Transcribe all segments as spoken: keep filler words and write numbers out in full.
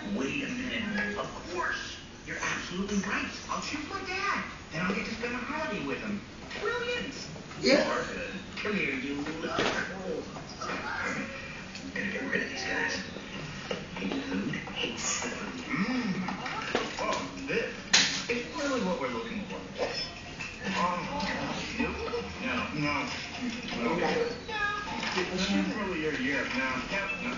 Wait a minute. Of course. You're absolutely right. I'll choose my dad. Then I'll get to spend a holiday with him. Brilliant. Yeah. Come here, you little... I'm gonna get rid of these guys. Hey, food. Hey, mmm. Oh, this is really what we're looking for. Oh, you? No, no. Okay. This isn't really your year. No, no, no.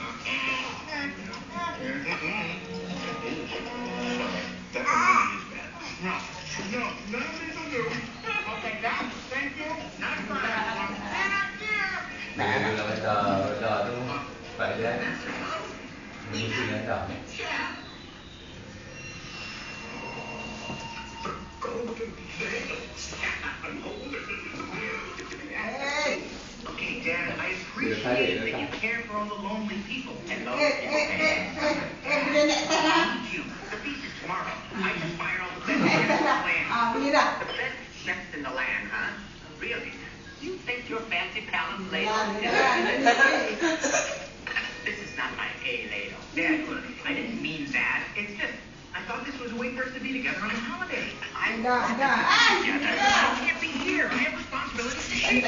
That one really is bad. No, no, none of these will do. I'll take that. Thank you. Not fine. And up here. Này bây giờ bây giờ bây giờ đúng không? Vậy đấy. Mình xin lãnh đạo. Okay, Dad, I appreciate that you care for all the lonely people. Hello, okay. Thank you. The feast is tomorrow. I just fired all the best chefs in the land. The best chefs in the land, huh? Really? You think your fancy palace ladle is... This is not my A ladle. Dad, look, I didn't mean that. It's just, I thought this was a way for us to be together on a holiday. I want to be together. I can't be here. I have responsibilities to share.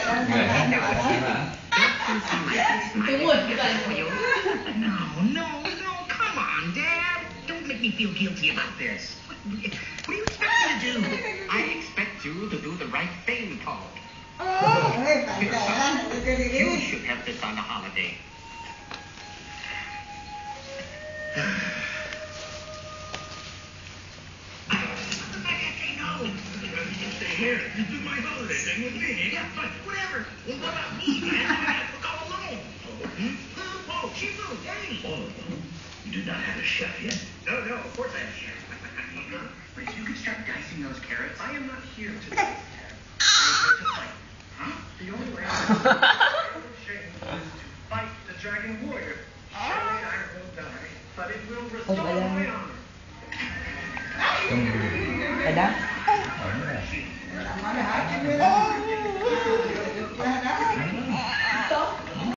No, no, no, come on, Dad. Don't make me feel guilty about this. What do you expect me to do? I expect you to do the right thing, Paul. You should have this on a holiday. Hey, no. Stay here. You do my holiday thing with me. Yeah, but whatever. Well, what about me, man? I have to go alone. Oh, hmm? Oh, Shifu, hey. Oh, you do not have a chef yet? No, no, of course I have a chef. But you can start dicing those carrots. I am not here to dice carrots. I'm here to fight. Huh? The only way I'm going to change is to fight the dragon warrior. Surely I will die, but it will restore my honor. Ở đó. Ở đó.